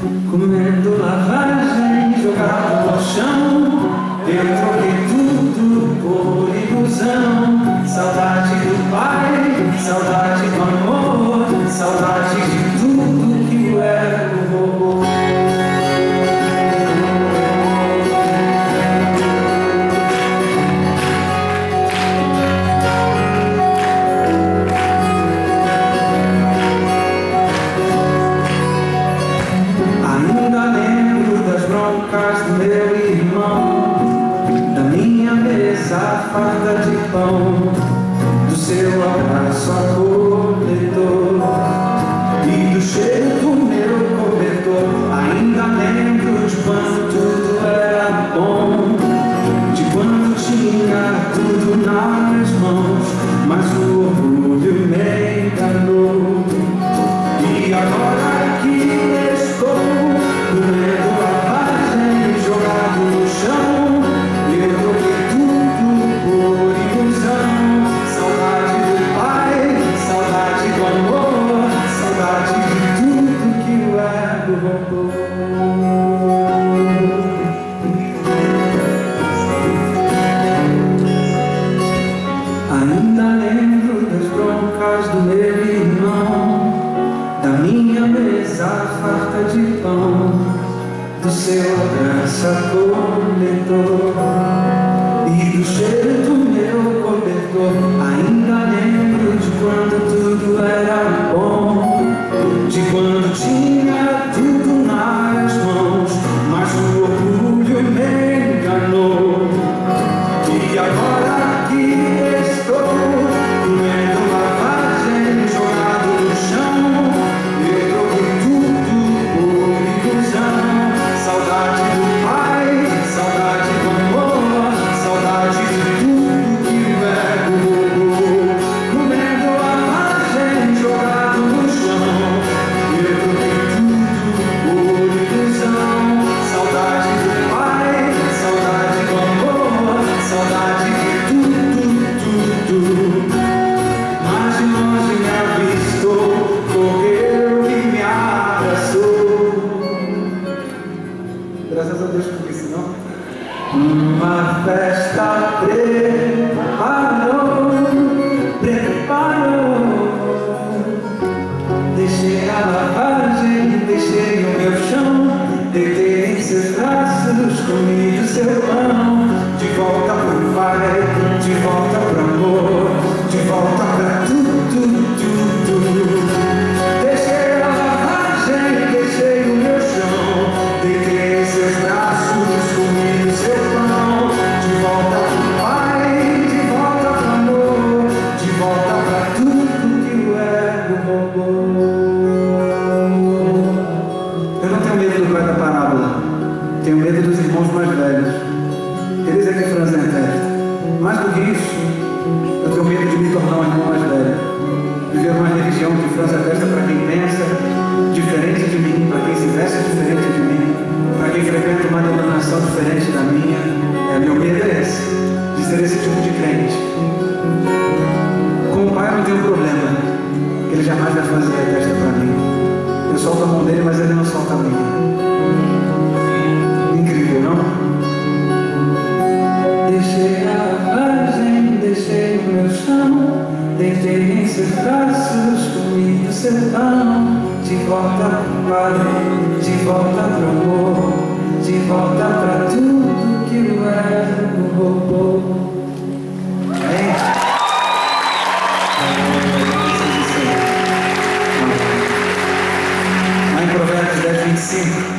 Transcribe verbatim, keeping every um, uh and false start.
comendo lavagem, jogado no chão. Eu troquei tudo por ilusão. Saudade do pai, saudade do amor, saudade de tudo que o ego roubou. Do meu irmão, da minha mesa farta de pão, do seu abraço acolhedor e do cheiro do meu cobertor. Ainda lembro de quando tudo era bom, de quando tinha tudo nas mãos, mas o orgulho me enganou. E agora que estou comendo lavagem, jogado no chão, eu troquei tudo por ilusão. Saudade do pai, saudade do amor, saudade de tudo que o ego roubou. Ainda lembro das broncas do meu irmão, da minha mesa farta de pão, do seu abraço acolhedor e do cheiro do meu cobertor. Ainda lembro de quando tudo era bom, de quando tinha tudo nas mãos, mas o orgulho me enganou. E agora que estou comendo lavagem, jogado no chão, eu troquei tudo por ilusão. Saudade do pai, saudade do amor, saudade de tudo que o ego roubou. Comendo lavagem, jogado no chão, eu troquei tudo por ilusão. Saudade do pai, saudade do amor, saudade de tudo, tudo. Mas de longe me avistou, correu e me abraçou. Graças a Deus por isso, não? Uma festa preparou, preparou. Deixei a lavagem, deixei o meu chão, deitei em seus braços, comi o seu pão. De volta pro pai, de volta pro amor, de volta pra tudo, tudo, tudo. Deixei a lavagem, deixei o meu chão, deitei em seus braços, comi o seu pão. De volta pro pai, de volta pro amor, de volta pra tudo que o ego roubou. Eu não tenho medo do pai da parábola, tenho medo dos irmãos mais velhos. Eles é que franzem a testa. Mais do que isso, eu tenho medo de me tornar um irmão mais velho, viver uma religião que franze a testa para quem pensa diferente de mim, para quem se veste diferente de mim, para quem frequenta uma denominação diferente da minha. É, meu medo é esse, de ser esse tipo de crente. Com o pai eu não tenho problema, ele jamais vai fazer a testa para mim. Eu solto a mão dele, mas ele não solta a minha. Incrível, não? Deixei a lavagem, deixei o meu chão, deitei em seus braços, comi o seu pão. De volta pro pai, de volta pro amor, de volta pra tudo que o ego roubou. Amém? Lá em Provérbios dez, vinte e cinco.